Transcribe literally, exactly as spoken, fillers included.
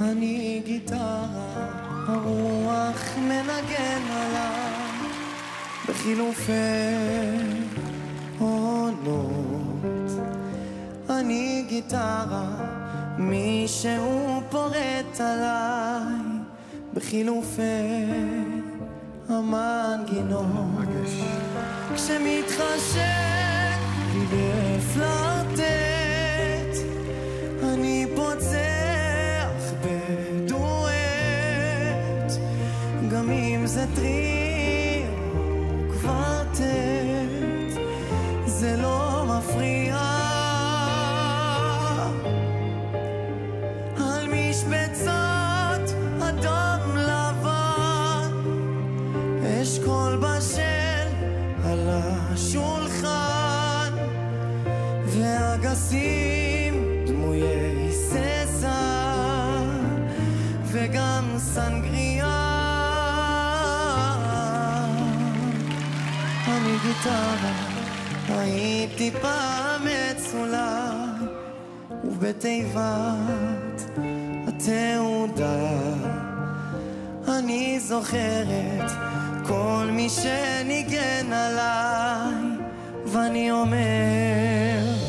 אני גיטרה, הרוח מנגן עליי בחילופי עונות. אני גיטרה, מישהו פורט עליי בחילופי המנגינות. כשמתחשק לי לפלרטט, אני פוצח בדואט, גם אם זה טריו קוורטט, זה לא מפריע. על משבצות אדום לבן, אשכול בשל על השולחן, ואגסים דמויי ססה וגם סנגריה. אני גיטרה, הייתי פעם מצולה, ובתיבת התעודה אני זוכרת כל מי שניגן עליי, ואני אומר